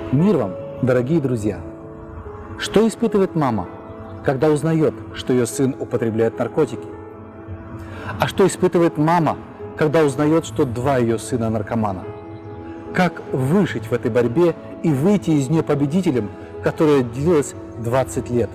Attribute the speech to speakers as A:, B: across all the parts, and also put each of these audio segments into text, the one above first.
A: Мир вам, дорогие друзья! Что испытывает мама, когда узнает, что ее сын употребляет наркотики? А что испытывает мама, когда узнает, что два ее сына наркомана? Как выжить в этой борьбе и выйти из нее победителем, которая длилась 20 лет?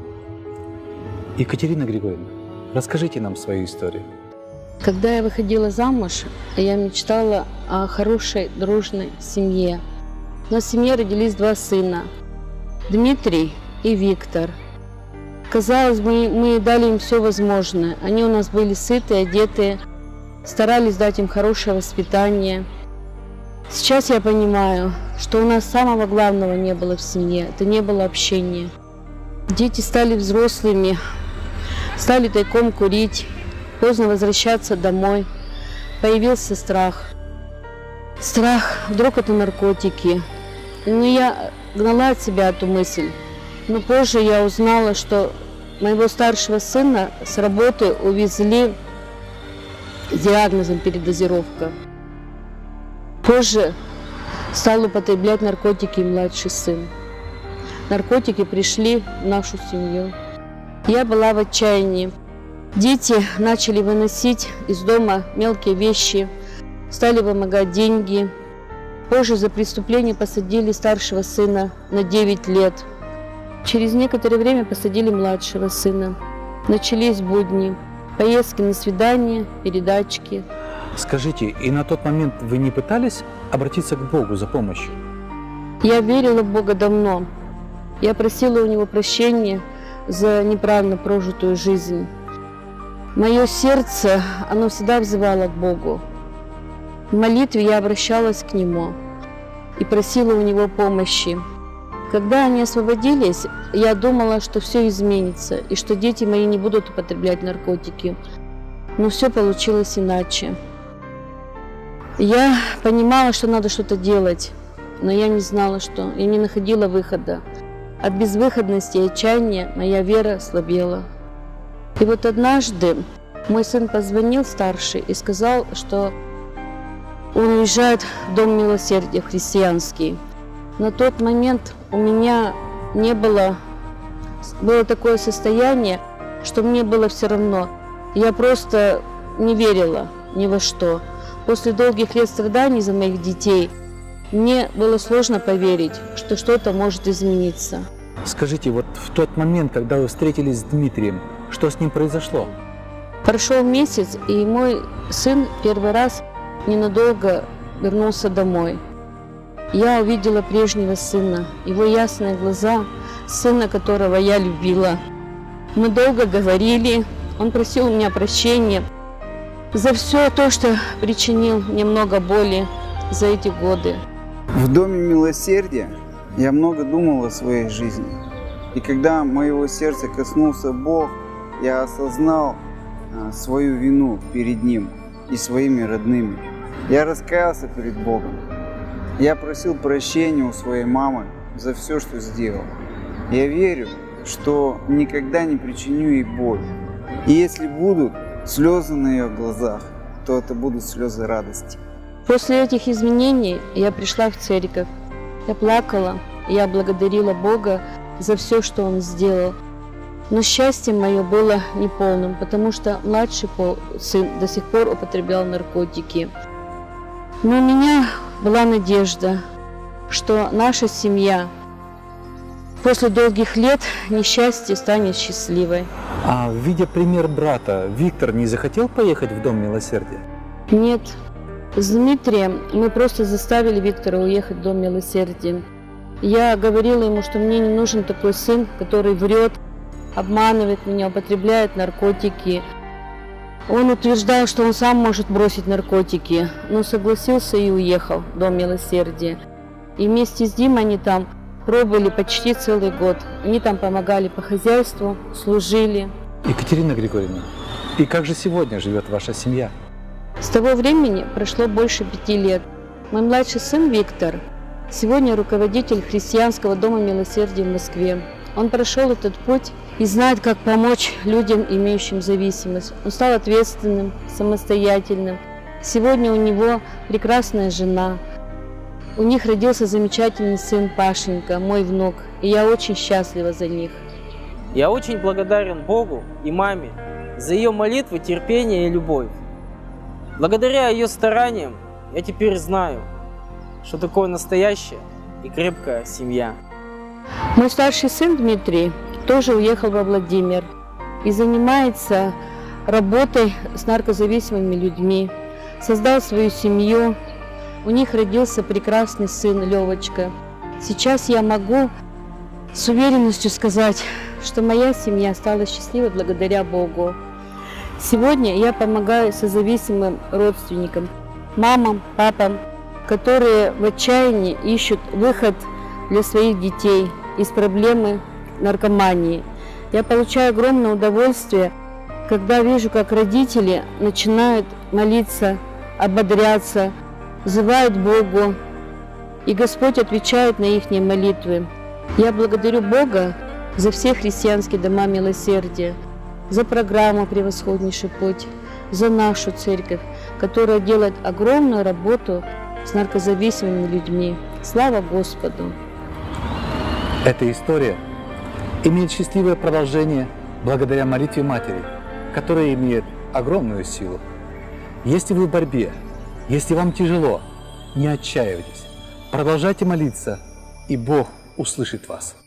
A: Екатерина Григорьевна, расскажите нам свою историю.
B: Когда я выходила замуж, я мечтала о хорошей, дружной семье. У нас в семье родились два сына – Дмитрий и Виктор. Казалось бы, мы дали им все возможное. Они у нас были сытые, одетые, старались дать им хорошее воспитание. Сейчас я понимаю, что у нас самого главного не было в семье – это не было общения. Дети стали взрослыми, стали тайком курить, поздно возвращаться домой. Появился страх. Страх, вдруг это наркотики. Но я гнала от себя эту мысль. Но позже я узнала, что моего старшего сына с работы увезли с диагнозом передозировка. Позже стал употреблять наркотики и младший сын. Наркотики пришли в нашу семью. Я была в отчаянии. Дети начали выносить из дома мелкие вещи, стали вымогать деньги. Позже за преступление посадили старшего сына на 9 лет. Через некоторое время посадили младшего сына. Начались будни, поездки на свидания, передачки.
A: Скажите, и на тот момент вы не пытались обратиться к Богу за помощью?
B: Я верила в Бога давно. Я просила у Него прощения за неправильно прожитую жизнь. Мое сердце, оно всегда взывало к Богу. В молитве я обращалась к Нему и просила у Него помощи. Когда они освободились, я думала, что все изменится и что дети мои не будут употреблять наркотики. Но все получилось иначе. Я понимала, что надо что-то делать, но я не знала, что. Я не находила выхода. От безвыходности и отчаяния моя вера слабела. И вот однажды мой сын позвонил, старший, и сказал, что он уезжает в Дом милосердия христианский. На тот момент у меня было такое состояние, что мне было все равно. Я просто не верила ни во что. После долгих лет страданий за моих детей мне было сложно поверить, что что-то может измениться.
A: Скажите, вот в тот момент, когда вы встретились с Дмитрием, что с ним произошло?
B: Прошел месяц, и мой сын первый раз ненадолго вернулся домой. Я увидела прежнего сына, его ясные глаза, сына, которого я любила. Мы долго говорили, он просил у меня прощения за все то, что причинил мне много боли за эти годы.
C: В Доме милосердия я много думал о своей жизни. И когда моего сердца коснулся Бог, я осознал свою вину перед Ним и своими родными. Я раскаялся перед Богом. Я просил прощения у своей мамы за все, что сделал. Я верю, что никогда не причиню ей боль. И если будут слезы на ее глазах, то это будут слезы радости.
B: После этих изменений я пришла в церковь. Я плакала, я благодарила Бога за все, что Он сделал. Но счастье мое было неполным, потому что младший сын до сих пор употреблял наркотики. Но у меня была надежда, что наша семья после долгих лет несчастья станет счастливой.
A: А видя пример брата, Виктор не захотел поехать в Дом милосердия?
B: Нет. С Дмитрием мы просто заставили Виктора уехать в Дом милосердия. Я говорила ему, что мне не нужен такой сын, который врет, обманывает меня, употребляет наркотики. Он утверждал, что он сам может бросить наркотики, но согласился и уехал в Дом милосердия. И вместе с Димой они там пробовали почти целый год. Они там помогали по хозяйству, служили.
A: Екатерина Григорьевна, и как же сегодня живет ваша семья?
B: С того времени прошло больше 5 лет. Мой младший сын Виктор сегодня руководитель христианского Дома милосердия в Москве. Он прошел этот путь и знает, как помочь людям, имеющим зависимость. Он стал ответственным, самостоятельным. Сегодня у него прекрасная жена. У них родился замечательный сын Пашенька, мой внук, и я очень счастлива за них.
D: Я очень благодарен Богу и маме за ее молитвы, терпение и любовь. Благодаря ее стараниям я теперь знаю, что такое настоящая и крепкая семья.
B: Мой старший сын Дмитрий тоже уехал во Владимир и занимается работой с наркозависимыми людьми, создал свою семью. У них родился прекрасный сын Левочка. Сейчас я могу с уверенностью сказать, что моя семья стала счастливой благодаря Богу. Сегодня я помогаю созависимым родственникам, мамам, папам, которые в отчаянии ищут выход для своих детей из проблемы наркомании. Я получаю огромное удовольствие, когда вижу, как родители начинают молиться, ободряться, взывают Богу, и Господь отвечает на их молитвы. Я благодарю Бога за все христианские дома милосердия, за программу «Превосходнейший путь», за нашу церковь, которая делает огромную работу с наркозависимыми людьми. Слава Господу!
A: Эта история имеет счастливое продолжение благодаря молитве Матери, которая имеет огромную силу. Если вы в борьбе, если вам тяжело, не отчаивайтесь, продолжайте молиться, и Бог услышит вас.